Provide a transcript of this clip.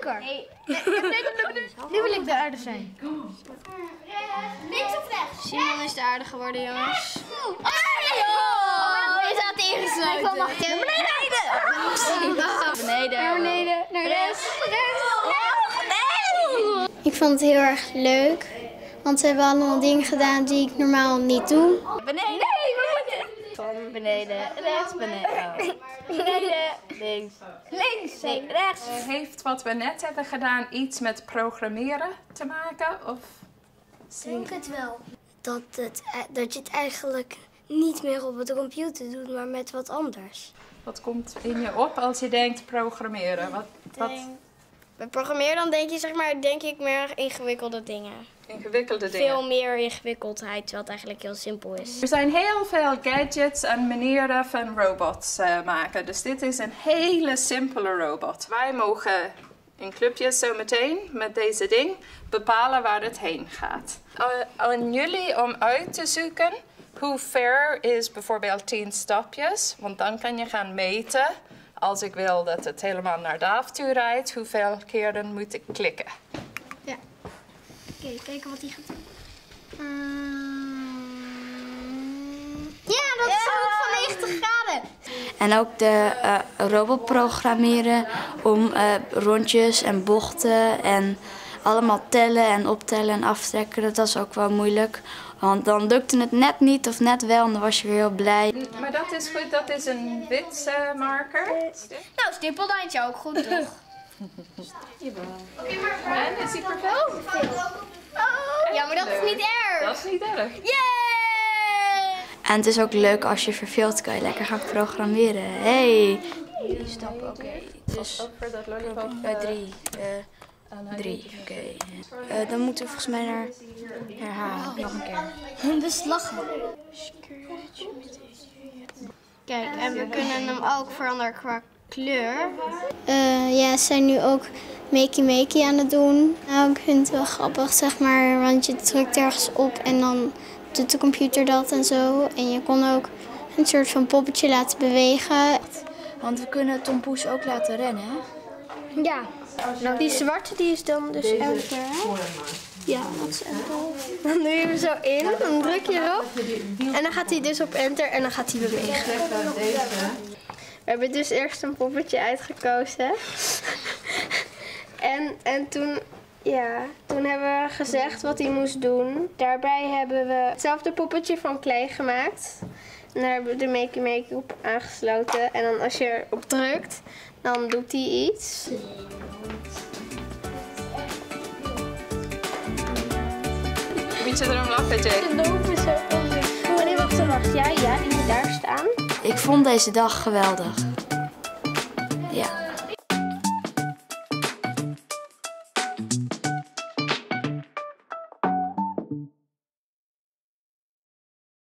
donker. Nee. Nu wil ik de aarde zijn. Links of rechts? Simon is de aarde geworden, jongens. Je staat ingesloten. Beneden. Naar rechts. Ik vond het heel erg leuk, want ze hebben allemaal dingen gedaan die ik normaal niet doe. Beneden. Van beneden, rechts, beneden. Beneden, links. Links, nee, rechts. Heeft wat we net hebben gedaan iets met programmeren te maken? Of? Ik denk het wel. Dat je het eigenlijk niet meer op de computer doet, maar met wat anders. Wat komt in je op als je denkt programmeren? Wat Bij programmeren dan denk ik meer ingewikkelde dingen. ingewikkelde dingen? Veel meer ingewikkeldheid, terwijl het eigenlijk heel simpel is. Er zijn heel veel gadgets en manieren van robots maken. Dus dit is een hele simpele robot. Wij mogen in clubjes zo meteen met deze ding bepalen waar het heen gaat. Aan jullie om uit te zoeken hoe ver is bijvoorbeeld 10 stapjes. Want dan kan je gaan meten. Als ik wil dat het helemaal naar Daaf toe rijdt, hoeveel keren moet ik klikken? Ja. Oké, kijken wat hij gaat doen. Ja, dat is ook van 90 graden. En ook de robot programmeren om rondjes en bochten en allemaal tellen en optellen en aftrekken. Dat is ook wel moeilijk. Want dan lukte het net niet of net wel en dan was je weer heel blij. Maar dat is goed, dat is een wit marker. Nou, stippellijntje ook goed, toch? En is die vervuld? Ja, maar dat is niet erg. Dat is niet erg. Yay! En het is ook leuk als je verveelt, kan je lekker gaan programmeren. Hey! Die stappen, oké. Dus Voor dat lollipop. 3. Oké. Dan moeten we volgens mij naar herhalen. Nog een keer. Een beslag. Kijk, en we kunnen hem ook veranderen qua kleur. Ja, ze zijn nu ook makey aan het doen. Nou, ik vind het wel grappig, zeg maar, want je drukt ergens op en dan doet de computer dat en zo. En je kon ook een soort van poppetje laten bewegen. Want we kunnen Tom Poes ook laten rennen, hè? Ja, die zwarte die is dan dus enter, hè? Ja, dat is Apple. Dan doe je hem zo in, dan druk je erop. En dan gaat hij dus op enter en dan gaat hij bewegen. We hebben dus eerst een poppetje uitgekozen. En toen hebben we gezegd wat hij moest doen. Daarbij hebben we hetzelfde poppetje van klei gemaakt. En daar hebben we de Makey op aangesloten. En dan als je erop drukt, dan doet hij iets. Moet je erom lachen, Jake? Oh nee, wacht. Ja, die moet daar staan. Ik vond deze dag geweldig. Ja.